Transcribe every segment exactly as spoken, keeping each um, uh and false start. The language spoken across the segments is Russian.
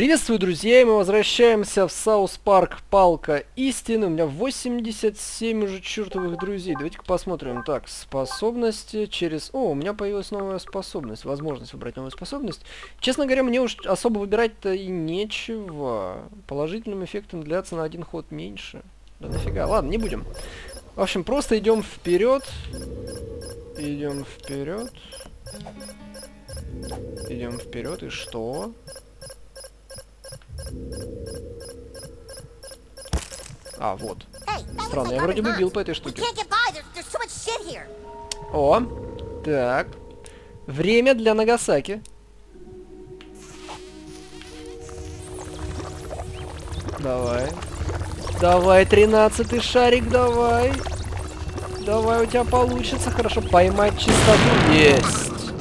Приветствую, друзья, и мы возвращаемся в Саус Парк Палка Истины. У меня восемьдесят семь уже чертовых друзей. Давайте-ка посмотрим. Так, способности через... О, у меня появилась новая способность, возможность выбрать новую способность. Честно говоря, мне уж особо выбирать-то и нечего. Положительным эффектом длятся на один ход меньше. Да нафига, ладно, не будем. В общем, просто идем вперед. Идем вперед. Идем вперед, и что? А, вот. Странно, я вроде бы бил по этой штуке. О, так. Время для Нагасаки. Давай. Давай, тринадцатый шарик, давай. Давай, у тебя получится хорошо поймать чистоту. Есть.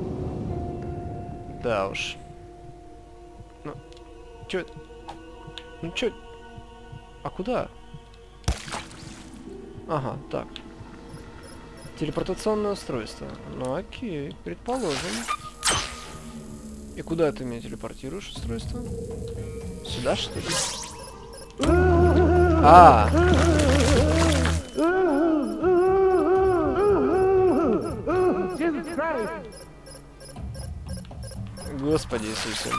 Да уж. Ну, чё? Ну, чё? А куда? Ага, так. Телепортационное устройство. Ну, окей, предположим. И куда ты меня телепортируешь, устройство? Сюда, что ли? А! Господи Иисусе.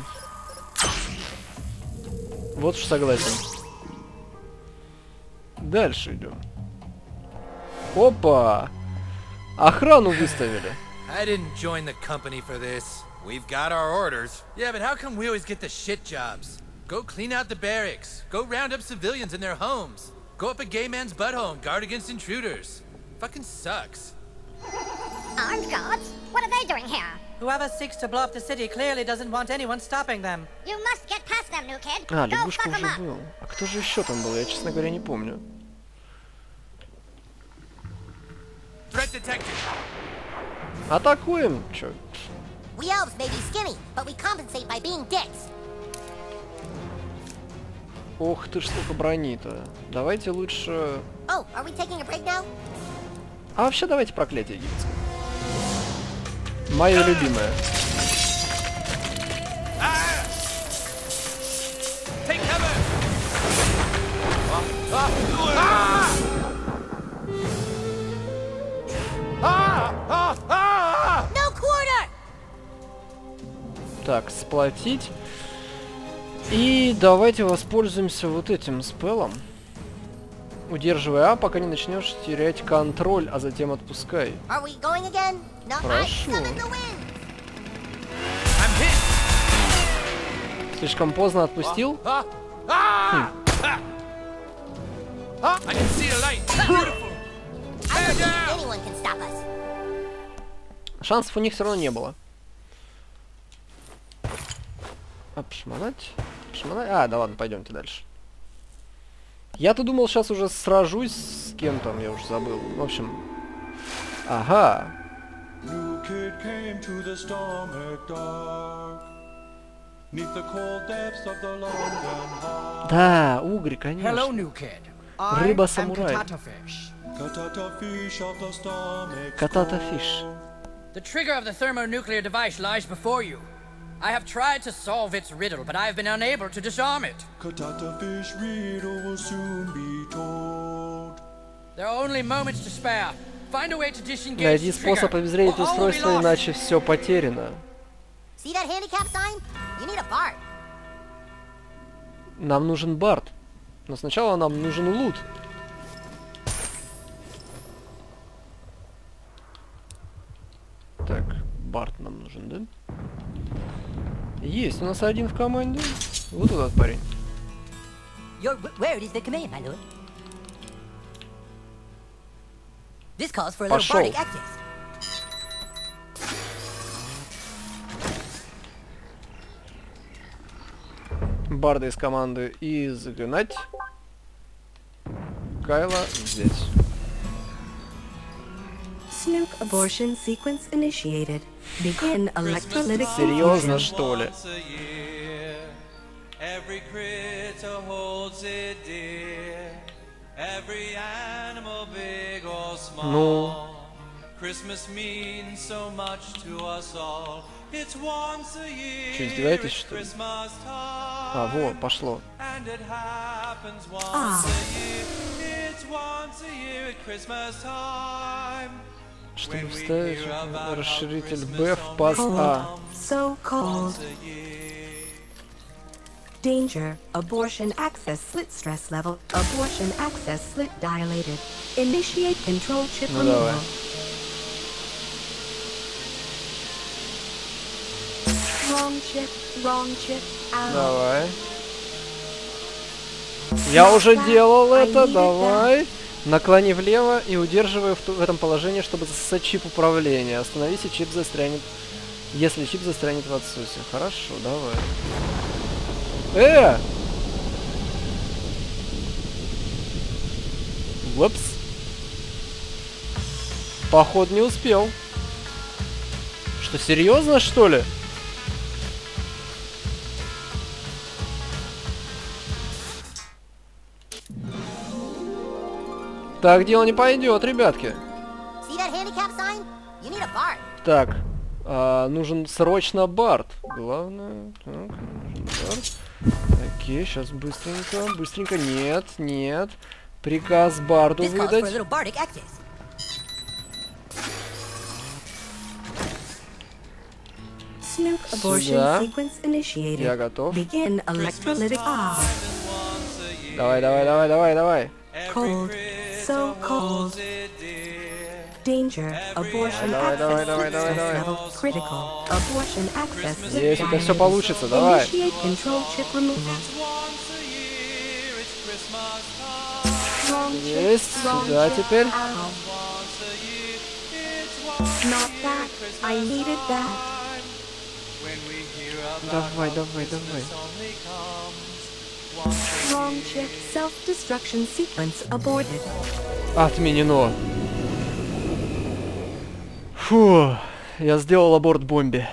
Вот уж согласен. Дальше идем. Опа! Охрану выставили. I didn't join the company for this. We've got our orders. Yeah, but how come we always get the shit jobs? Go clean out the barracks. Go round up civilians in their homes. Go up a gay man's butthole and guard against intruders. Fucking sucks. Armed guards? What are they doing here? Whoever seeks to blow up the city clearly doesn't want anyone stopping them. You must get past them, new kid. А, Go лягушка fuck 'em уже up. был. А кто же еще там был? Я, честно говоря, не помню. Threat detected. Атакуем! Чё? We elves may be skinny, but we compensate by being dicks. Ох ты ж, сколько брони-то. Давайте лучше... Oh, are we taking a break now? А вообще давайте проклятие египетское. Мое любимое. Take cover. No quarter! Так, сплотить. И давайте воспользуемся вот этим спеллом. Удерживай А, пока не начнешь терять контроль, а затем отпускай. Are we going again? No, I Хорошо. summon the wind. I'm hit. Слишком поздно отпустил. Ah, ah, ah. I can see a light. Beautiful. I don't think anyone can stop us. Шансов у них все равно не было. Обшмонать. Обшмонать. А, да ладно, пойдемте дальше. Я-то думал, сейчас уже сражусь с кем там, я уже забыл. В общем. Ага. New kid came to the storm at dark, 'neath the cold depths of the London heart. Да, угорь, конечно. Hello, new kid. I Рыба-самурай. am Katatafish. Katata fish of the storm Катата фиш. The trigger of the thermonuclear device lies before you. I have tried to solve its riddle, but I have been unable to disarm it. Katata fish riddle will soon be told. There are only moments to spare. Find a way to disengage Найди the trigger, способ обезвредить or all will be устройство, lost. иначе все потеряно. See that handicap sign? You need a Bart. Нам нужен Барт. Но сначала нам нужен лут. Так, Барт нам нужен, да? Есть у нас один в команде. Вот этот парень. Your word is the command, my lord. This calls for a little Пошел. bardic access. Барда из команды изгнать. Кайла здесь. Snook abortion sequence initiated. Begin electrolytic Серьезно, infusion. что ли? Every critter holds it dear. Every animal, big or small, Ну, Christmas means so much to us all. It's once a year. Что, издеваетесь, что ли? А, во, пошло. And it happens once a year. It's once a year at Christmas time. Чтобы вставить расширитель B в паз А. So cold. Danger. Abortion access slit stress level. Abortion access slit dilated. Initiate control chip Ну давай. removal. Wrong chip. Wrong chip. Ow. Давай. Я уже делал это, давай. Наклони влево и удерживай в, в этом положении, чтобы засосать чип управления. Остановись, и чип застрянет. Если чип застрянет в отсосе. Хорошо, давай. Э! Упс. Поход не успел. Что, серьезно, что ли? Так дело не пойдет, ребятки. See that handicap sign? You need a bar. Так, а, нужен срочно Барт. Главное, так, нужен Барт. Окей, сейчас быстренько, быстренько. Нет, нет. Приказ Барду This calls for a выдать. little bardic access. Snook abortion Сюда. sequence initiated. Я готов. Begin electrolytic. Ah. Давай, давай, давай, давай, давай. Cold. So cold. Danger. Abortion Давай, давай, access давай, slit давай, stress давай. level critical. Abortion access slit Есть, это все dilated. получится, давай. Initiate control chip removal. Wrong chip. Есть, Wrong сюда chip. теперь. Ow. Not that. I needed that. Давай, давай, давай. Wrong chip. Self-destruction sequence aborted. Отменено. Фу, я сделал аборт бомбе.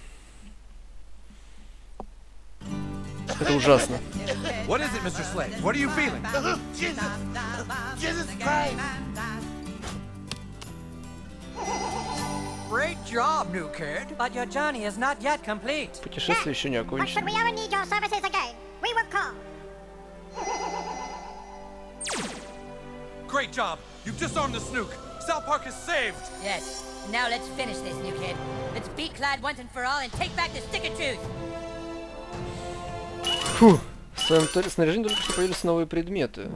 Это ужасно. What is it, Mister Slade? What are you feeling? Jesus! Jesus Christ! Great job, new kid. But your journey is not yet complete. Путешествие еще не But should окончено. we ever need your services again, we will call. Great job. You've disarmed the Snook. South Park is saved. Yes. Now let's finish this, new kid. Let's beat Clyde once and for all and take back the stick of truth. Фу. В своем то- снаряжении только что появились новые предметы.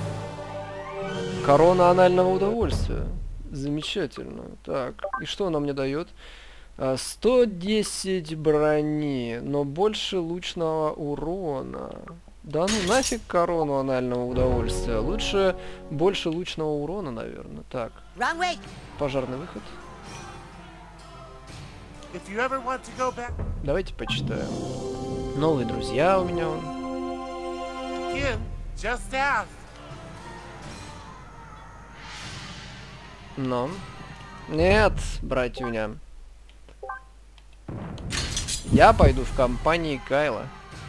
Корона анального удовольствия. Замечательно. Так, и что она мне дает? А, сто десять брони, но больше лучного урона. Да ну нафиг корону анального удовольствия. Лучше больше лучного урона, наверное. Так, Wrong way. пожарный выход. If you ever want to go back Давайте почитаем. Новые друзья у меня. вон. again, just ask. Но. Нет, братюня. Я пойду в компании Кайла.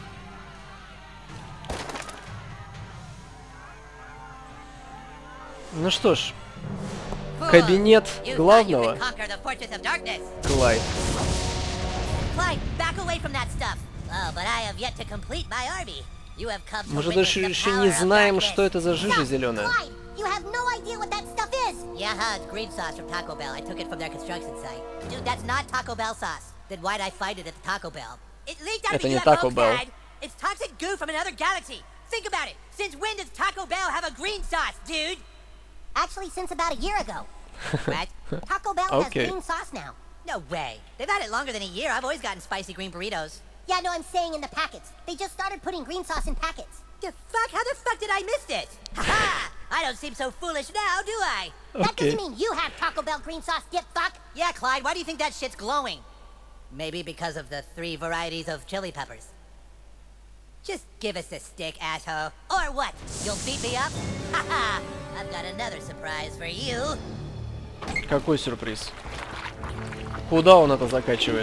Ну что ж, кабинет You thought you главного. could conquer the fortress of darkness. Клайд. Clyde, back away from that stuff. Oh, but I have yet to complete my army. You have come to Мы же witness даже the еще power не of знаем, darkness. что это за жижа Stop, зеленая. Clyde, you have no idea what that stuff is. Yeah, huh, it's green sauce from Taco Bell. I took it from their construction site. Dude, that's not Taco Bell sauce. Then why'd I find it at the Taco Bell? It leaked out Это of the не U F Taco O, Bell. Clyde. It's toxic goo from another galaxy. Think about it. Since when does Taco Bell have a green sauce, dude? Actually, since about a year ago. What? Taco Bell Okay. has green sauce now. No way. They've had it longer than a year. I've always gotten spicy green burritos. Yeah, no, I'm saying in the packets. They just started putting green sauce in packets. The fuck? How the fuck did I miss this? Ha-ha! I don't seem so foolish now, do I? That Okay. doesn't mean you have Taco Bell green sauce, dip fuck. Yeah, Clyde, why do you think that shit's glowing? Maybe because of the three varieties of chili peppers. Just give us the stick, asshole. Or what? You'll beat me up? Haha! I've got another surprise for you. Какой сюрприз? Куда он это закачивает?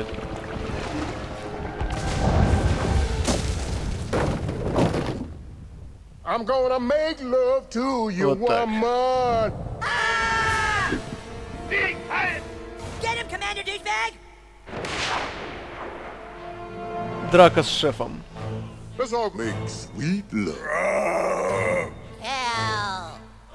I'm gonna make love to you, Вот так. woman. Ah! Big head. douchebag! Драка с шефом. Let's all make sweet love. Hell.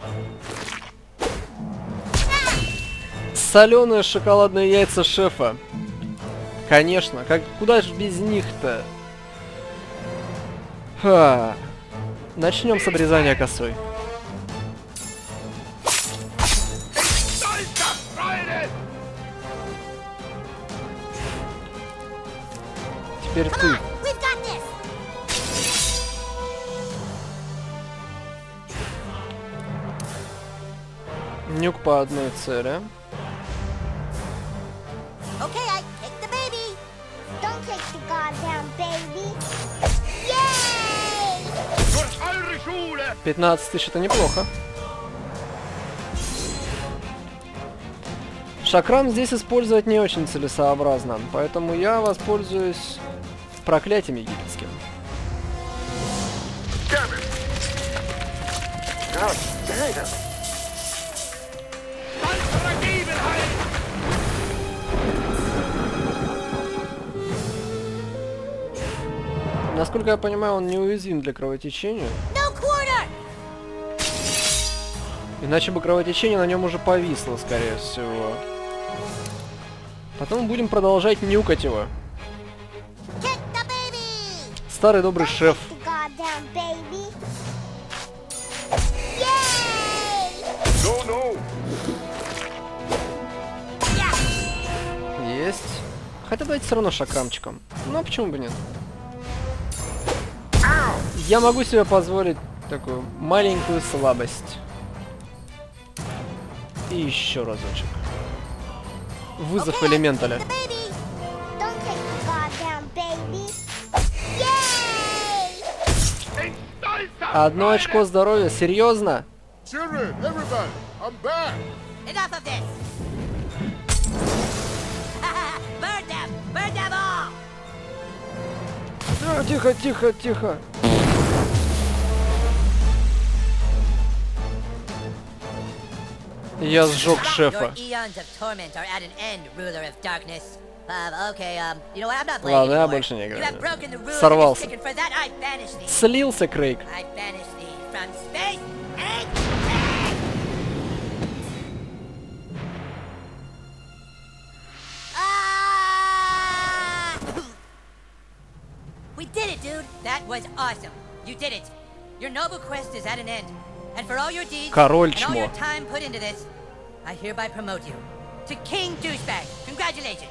Соленые шоколадные яйца шефа. Конечно, как куда же без них-то? Ха. Начнем с обрезания косой. Теперь ты. We've got this. Нюк по одной цели. Okay, I take the baby. Don't take the goddamn baby. Yay! пятнадцать тысяч это неплохо. Шакрам здесь использовать не очень целесообразно, поэтому я воспользуюсь проклятием египетским. Насколько я понимаю, он неуязвим для кровотечения. No quarter. Иначе бы кровотечение на нем уже повисло, скорее всего. Потом будем продолжать нюкать его. Kick the baby. Старый добрый шеф. The goddamn baby. Yay! No, no. Yeah. Есть. Хотя давайте все равно шакрамчиком. Ну а почему бы нет? Я могу себе позволить такую маленькую слабость. И еще разочек. Вызов Okay, элементаля. the baby. Don't take the goddamn baby. Yay! Одно очко здоровья, серьезно? Children, everybody, I'm back. Enough of this! Burn them! Burn them all! А, тихо, тихо, тихо. Я сжег шефа. Your eons of torment are at an end, ruler of darkness. Um, okay, um, you know what? I'm not playing Ладно, я anymore. больше не You играю. have broken the rules Сорвался. and for that I banish thee. Слился Крейг. I banish thee from space and Ah! We did it, dude! That was awesome. You did it. Your noble quest is at an end. And for all your deeds Король and all your чмо. time put into this, I hereby promote you to King Douchebag. Congratulations.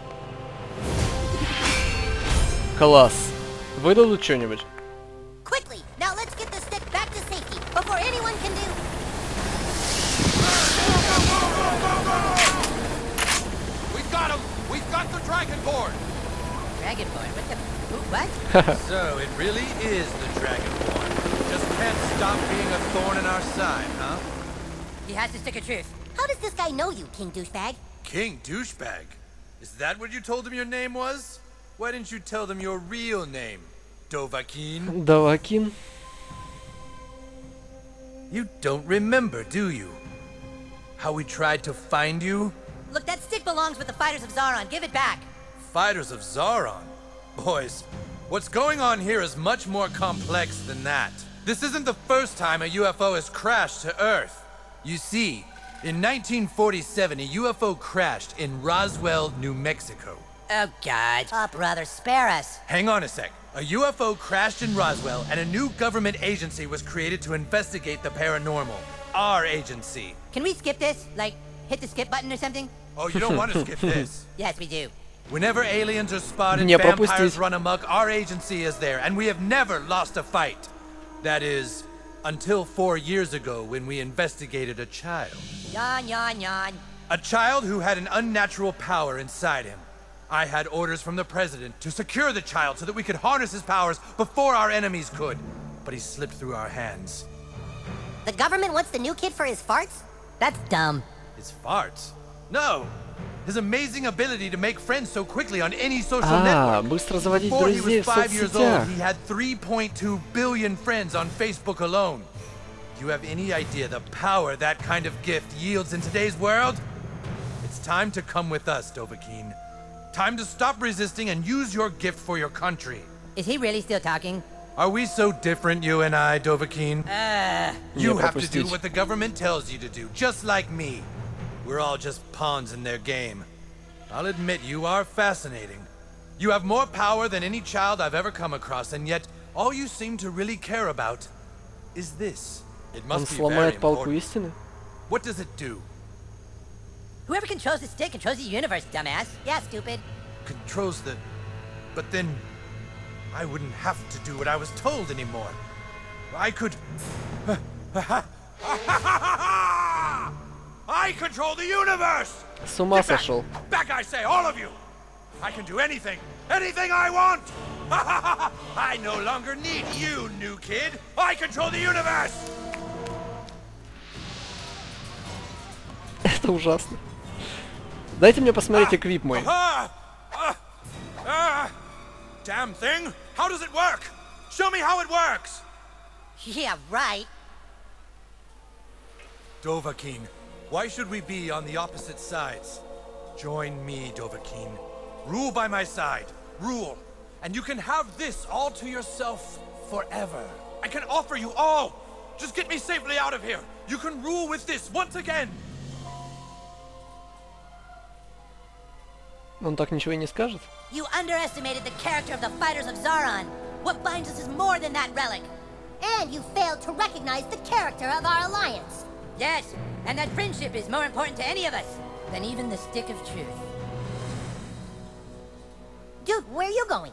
Класс. Выдадут что-нибудь? Quickly, now let's get the stick back to safety before anyone can do. We've got him! We've got the Dragonborn! Dragonborn, what the... Who, what? So, it really is the Dragonborn. Just can't stop being a thorn in our side, huh? He has to stick of truth. How does this guy know you, King Douchebag? King Douchebag? Is that what you told him your name was? Why didn't you tell them your real name, Dovahkiin? Давакин. You don't remember, do you? How we tried to find you? Look, that stick belongs with the fighters of Zaron. Give it back. Fighters of Zaron? Boys, what's going on here is much more complex than that. This isn't the first time a U F O has crashed to Earth. You see, in nineteen forty-seven, a U F O crashed in Roswell, New Mexico. Oh, God. Oh, brother, spare us. Hang on a sec. A U F O crashed in Roswell, and a new government agency was created to investigate the paranormal. Our agency. Can we skip this? Like, hit the skip button or something? Oh, you don't want to skip this. Yes, we do. Whenever aliens are spotted, Не vampires пропустить. run amok, our agency is there, and we have never lost a fight. That is, until four years ago when we investigated a child. Yawn, yawn, yawn. A child who had an unnatural power inside him. I had orders from the president to secure the child so that we could harness his powers before our enemies could. But he slipped through our hands. The government wants the new kid for his farts? That's dumb. His farts? No! His amazing ability to make friends so quickly on any social А, network. быстро заводить Before he друзей was в five years old, соцсетях. he had three point two billion friends on Facebook alone. Do you have any idea the power that kind of gift yields in today's world? It's time to come with us, Dovahkiin. Time to stop resisting and use your gift for your country. Is he really still talking? Are we so different, you and I, Dovahkiin? Uh, you have to do what the government tells you to do, just like me. We're all just pawns in their game. I'll admit you are fascinating. You have more power than any child I've ever come across, and yet all you seem to really care about is this. It Он must be very сломает палку important. истины? What does it do? Whoever controls the stick controls the universe, dumbass. Yeah, stupid. Controls the... But then... I wouldn't have to do what I was told anymore. I could... I control the universe! С ума сошел. Back, I say, all of you! I can do anything, anything I want! I no longer need you, new kid! I control the universe! Это ужасно. Дайте мне посмотреть эквип мой. Ah, ah, ah. Damn thing! How does it work? Show me how it works! Yeah, right. Dovahkiin, why should we be on the opposite sides? Join me, Dovahkiin. Rule by my side. Rule. And you can have this all to yourself forever. I can offer you all. Just get me safely out of here. You can rule with this once again. Он так ничего и не скажет? You underestimated the character of the fighters of Zaron. What binds us is more than that relic. And you failed to recognize the character of our alliance. Yes, and that friendship is more important to any of us than even the stick of truth. Dude, where are you going?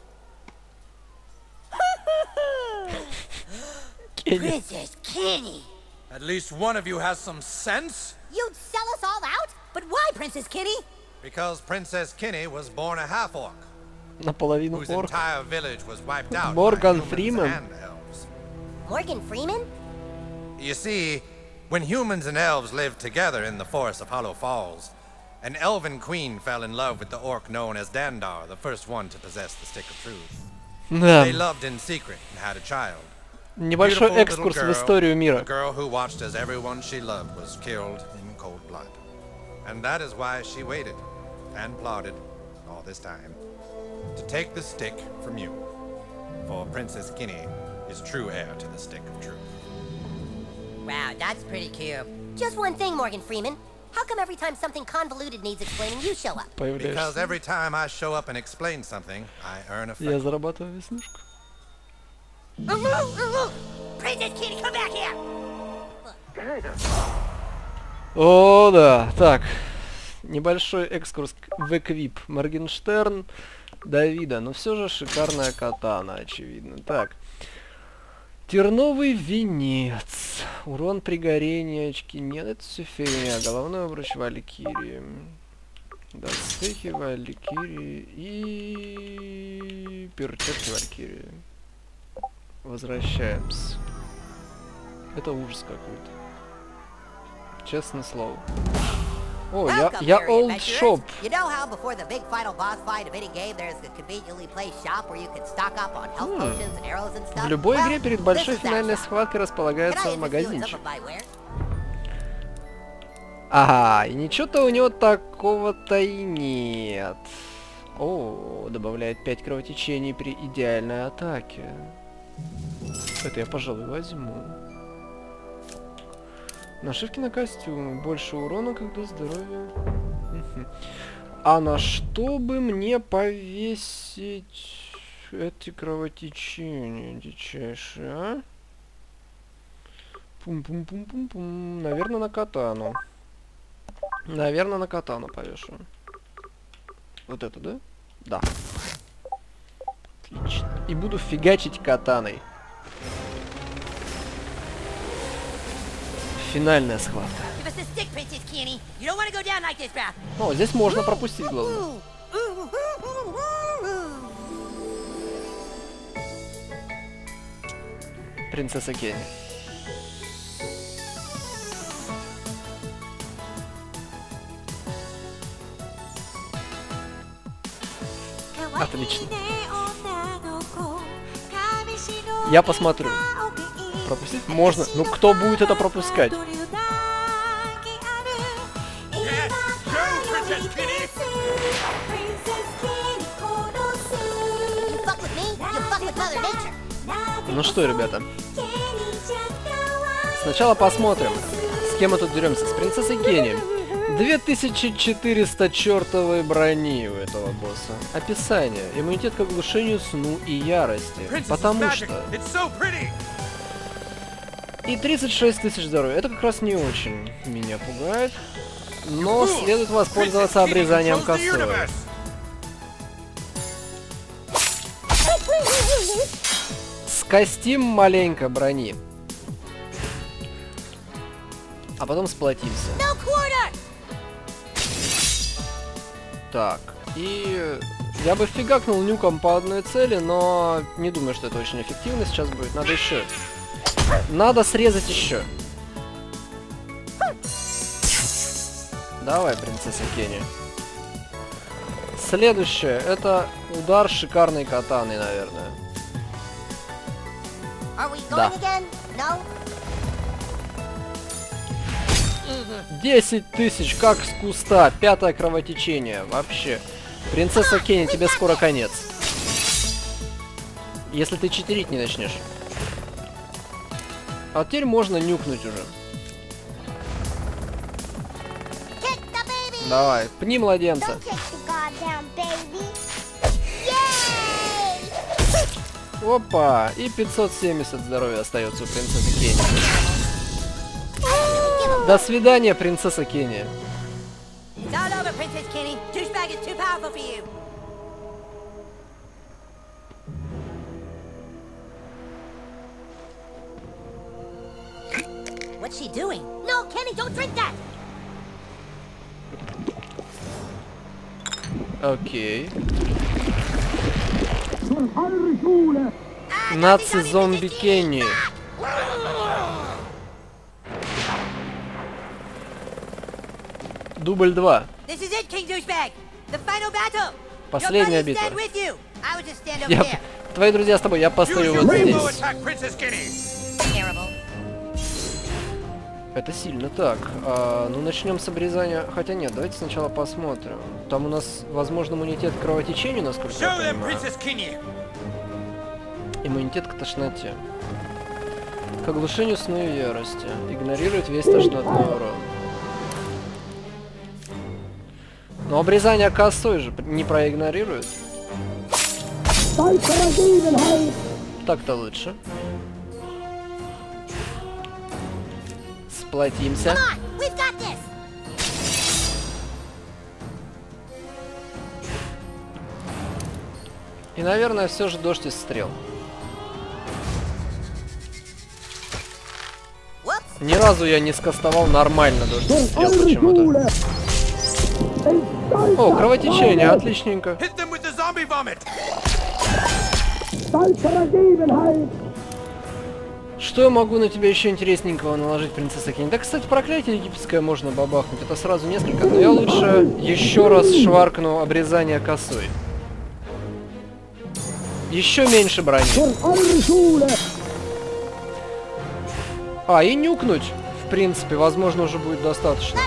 Princess Kenny! At least one of you has some sense. You'd sell us all out? But why, Princess Kenny? Because Princess Kenny was born a half-orc, Наполовину whose орк. entire village was wiped out Morgan by humans Freeman. and elves. Morgan Freeman? You see, when humans and elves lived together in the forest of Hollow Falls, an elven queen fell in love with the orc known as Dandar, the first one to possess the Stick of Truth. Да. They loved in secret and had a child. Небольшой Beautiful экскурс little в историю girl, мира. a girl who watched as everyone she loved was killed in cold blood. And that is why she waited and plotted all this time to take the stick from you. For Princess Kenny is true heir to the Stick of Truth. Wow, that's pretty cute. Just one thing, Morgan Freeman. How come every time something convoluted needs explaining, you show up? Because Появляешься. every time I show up and explain something, I earn a Я freckle. зарабатываю веснушку. Princess Kenny, come back here! О, да. Так. Небольшой экскурс в эквип. Моргенштерн, Давида. Но все же шикарная катана, очевидно. Так. Терновый венец. Урон при горении, очки. Нет, это все фигня. Головной обруч Валькирии. Доспехи Валькирии и перчатки Валькирии. Возвращаемся. Это ужас какой-то. Честное слово. О, я, Welcome, я weary Old adventurers. Shop. You know how before the big final boss fight of any game, there's a conveniently placed shop where you can stock up on health Hmm. potions and arrows and stuff? В любой Well, игре перед this большой is that финальной shop. схваткой Can располагается I interest you in магазинчик. some of my wares? Ага, и ничего-то у него такого-то и нет. О, добавляет пять кровотечений при идеальной атаке. Это я, пожалуй, возьму. Нашивки на костюме. Больше урона, когда здоровье. Мгм. А на что бы мне повесить эти кровотечения дичайшие, а? Пум-пум-пум-пум-пум. Наверное, на катану. Наверное, на катану повешу. Вот это, да? Да. Отлично. И буду фигачить катаной. Финальная схватка. Give us the stick, Princess Kenny. You don't want to go down like this, bruh. О, здесь можно пропустить, главное. Принцесса Кенни. Отлично. Я посмотрю. Пропустить можно. Ну кто будет это пропускать? Yes, go, Princess Kenny! Ну что, ребята. Сначала посмотрим, с кем мы тут деремся. С принцессой Кенни. две тысячи четыреста чертовой брони у этого босса. Описание. Иммунитет к оглушению, сну и ярости. Потому что... И тридцать шесть тысяч здоровья. Это как раз не очень меня пугает. Но следует воспользоваться обрезанием косой. Скостим маленько брони. А потом сплотимся. Так, и я бы фигакнул нюком по одной цели, но не думаю, что это очень эффективно сейчас будет. Надо еще. Надо срезать еще. Давай, принцесса Кенни. Следующее, это удар шикарной катаной, наверное. Да. десять тысяч, как с куста. Пятое кровотечение. Вообще. Принцесса Кенни, тебе скоро конец. Если ты читерить не начнешь. А теперь можно нюкнуть уже. Давай, пни младенца. Опа! И пятьсот семьдесят здоровья остается у принцессы Кенни. До свидания, принцесса Кенни. What's she doing? No, Kenny, don't drink that. Окей. Наци-зомби Кенни. Дубль два. Последняя битва. Я... Твои друзья с тобой, я постою вот здесь. Это сильно так. А, ну, начнем с обрезания. Хотя нет, давайте сначала посмотрим. Там у нас, возможно, иммунитет к кровотечению, насколько я понимаю. Иммунитет к тошноте. К оглушению, сну и ярости. Игнорирует весь тошнотный урон. Но обрезание косой же не проигнорирует. Так-то лучше. Сплотимся. И, наверное, все же дождь из стрел. Ни разу я не скастовал нормально дождь из стрел почему-то. О, кровотечение, отличненько. Что я могу на тебя еще интересненького наложить, принцесса Кенни? Да, кстати, проклятие египетское можно бабахнуть. Это сразу несколько, но я лучше еще раз шваркну обрезание косой. Еще меньше брони. А, и нюкнуть, в принципе, возможно, уже будет достаточно.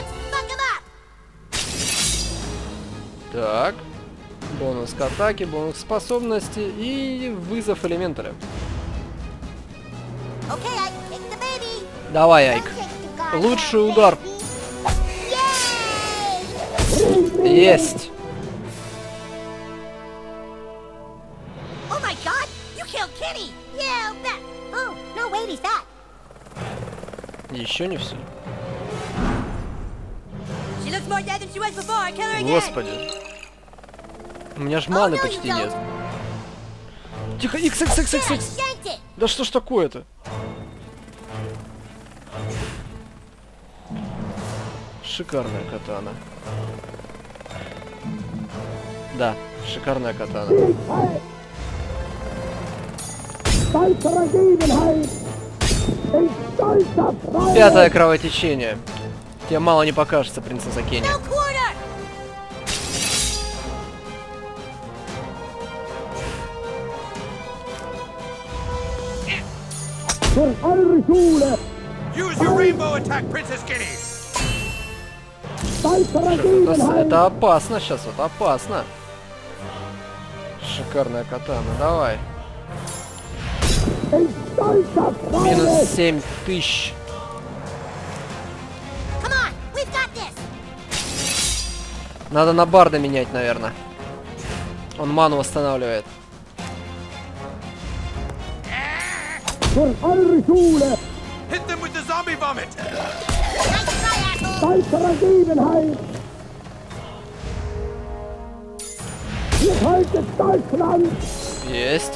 Так. Бонус к атаке, бонус к способности и вызов элементаля. Давай, Айк. Лучший удар. Есть. Еще не все. Господи. У меня ж маны почти нет. Тихо, икс, икс, икс, икс, икс. Да что ж такое-то? Шикарная катана. Да, шикарная катана. Пятое кровотечение. Тебе мало не покажется, принцесса Кенни. Это, это опасно сейчас, вот опасно. Шикарная катана, давай. Минус семь тысяч. Надо на барда менять, наверное. Он ману восстанавливает. Hit them with the zombie vomit. Есть.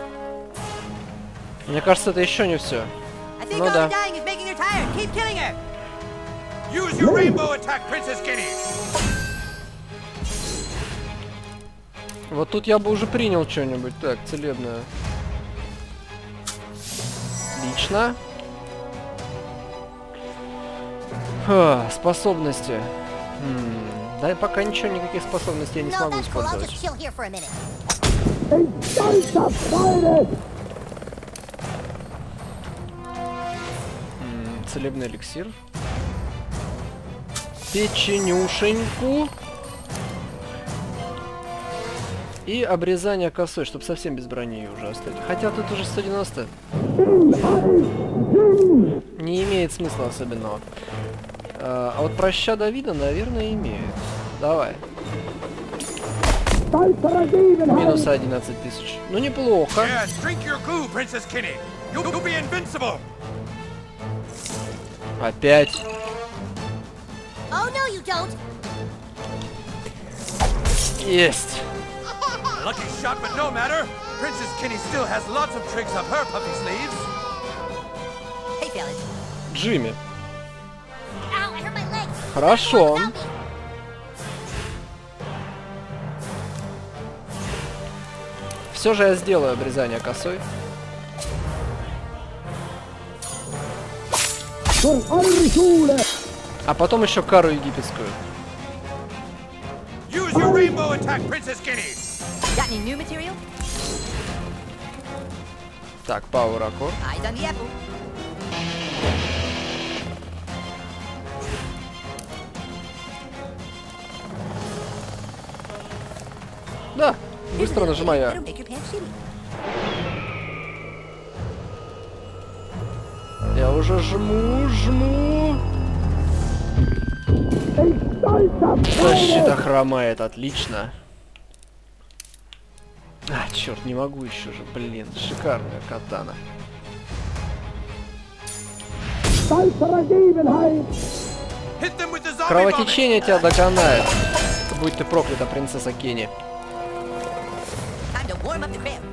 Мне кажется, это еще не все. Ну да. Use your rainbow attack, Princess Kenny. Вот тут я бы уже принял что-нибудь. Так, целебное. Отлично. Ха, способности. М-м, да, пока ничего, никаких способностей я не смогу использовать. М-м, целебный эликсир. Печенюшеньку. И обрезание косой, чтобы совсем без брони уже остать. Хотя тут уже сто девяносто. Не имеет смысла особенного. А, а вот проща Давида, наверное, имеет. Давай. Минус одиннадцать тысяч. Ну, неплохо. Yes, drink your goo, Princess Kenny. You'll, you'll be invincible. Опять. Oh, no, you don't. Есть. Lucky shot, but no matter. Princess Kenny still has lots of tricks up her puffy sleeves. Hey, fellas. Джимми. Ow, I hurt my leg. Хорошо. Help me. Все же я сделаю обрезание косой. А потом еще кару египетскую. Use your rainbow attack, Princess Kenny. Got any new material? Так, Power Accord. Eyes on the apple. Да, быстро нажимаю. It'll make your pants shitty. Я уже жму, жму. Защита хромает, отлично. А, черт, не могу еще же, блин, шикарная катана. Кровотечение тебя доконает. Будь ты проклята, принцесса Кенни. Time to warm up the crib.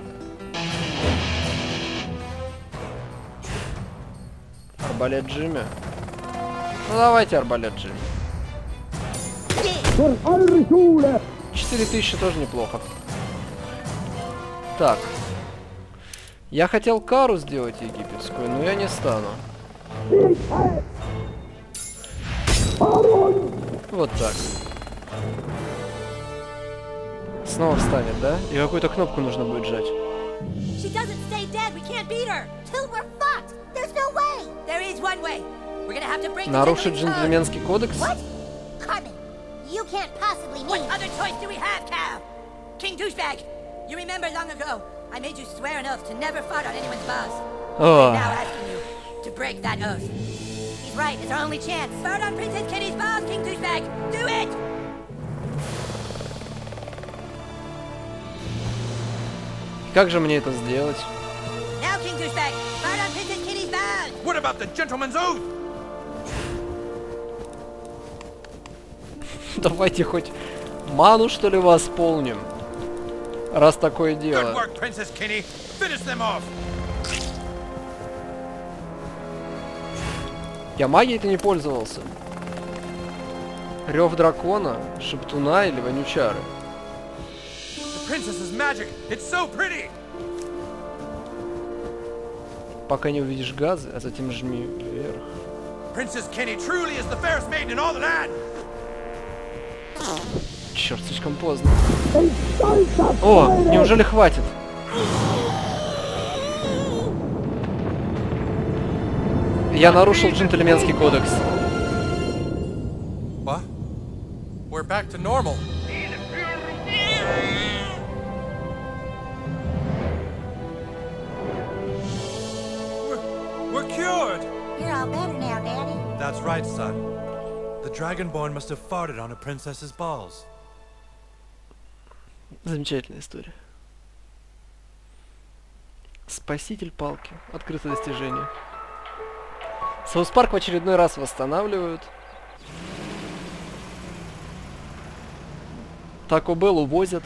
Арбалет Джимми. Ну давайте арбалет Джимми. четыре тысячи тоже неплохо. Так. Я хотел кару сделать египетскую, но я не стану. Вот так. Снова встанет, да? И какую-то кнопку нужно будет жать. She doesn't stay dead. We can't beat her. Till we're fucked. There's no way. There is one way. We're gonna have to break the Нарушить gentleman's code. джентльменский кодекс? What? Carmen, you can't possibly mean... What other choice do we have, Cal? King Douchebag, you remember long ago, I made you swear an oath to never fart on anyone's balls. Oh. I'm now asking you to break that oath. He's right, it's our only chance. Fart on Princess Kenny's balls, King Douchebag! Do it! Как же мне это сделать? Now, King Douchebag, fart on Princess Kenny's balls! What about the gentleman's oath? Давайте хоть ману, что ли, восполним. Раз такое Good дело. work, Princess Kenny. Finish them off. Я магией-то не пользовался. Рев дракона, шептуна или вонючары. The princess's magic. It's so pretty. Пока не увидишь газы, а затем жми вверх. Princess Kenny truly is the fairest maiden in all the land. Черт, слишком поздно. О, неужели хватит? Я нарушил джентльменский кодекс. What? We're back to normal. all better now, Daddy. That's right, son. The Dragonborn must have farted on a princess's balls. Замечательная история. Спаситель палки. Открытое достижение. Саус Парк в очередной раз восстанавливают. Тако Белл увозят.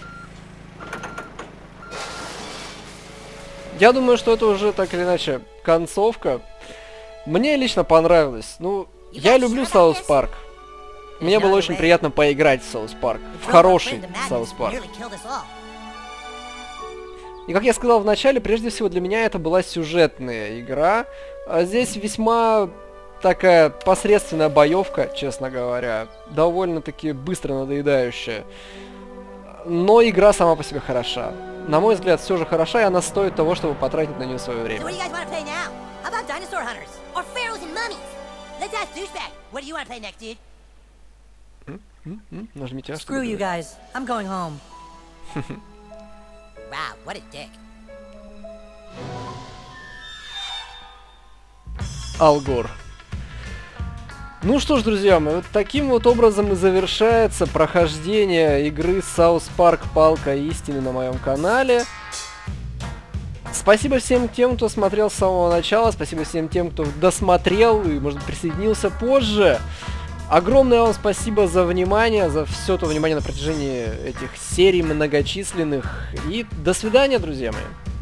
Я думаю, что это уже так или иначе концовка. Мне лично понравилось. Ну, я люблю Саус Парк. Мне было очень приятно поиграть в Саус Парк. В хороший Саус Парк. И как я сказал в начале, прежде всего для меня это была сюжетная игра. А здесь весьма такая посредственная боевка, честно говоря. Довольно-таки быстро надоедающая. Но игра сама по себе хороша. На мой взгляд, все же хороша, и она стоит того, чтобы потратить на нее свое время. М-м-м, нажмите А, Screw you guys. I'm going home. Wow, what a dick. Ал Гор. Ну что ж, друзья мои, вот таким вот образом и завершается прохождение игры Саус Парк Палка Истины на моем канале. Спасибо всем тем, кто смотрел с самого начала, спасибо всем тем, кто досмотрел и, может быть, присоединился позже. Огромное вам спасибо за внимание, за все то внимание на протяжении этих серий многочисленных. И до свидания, друзья мои.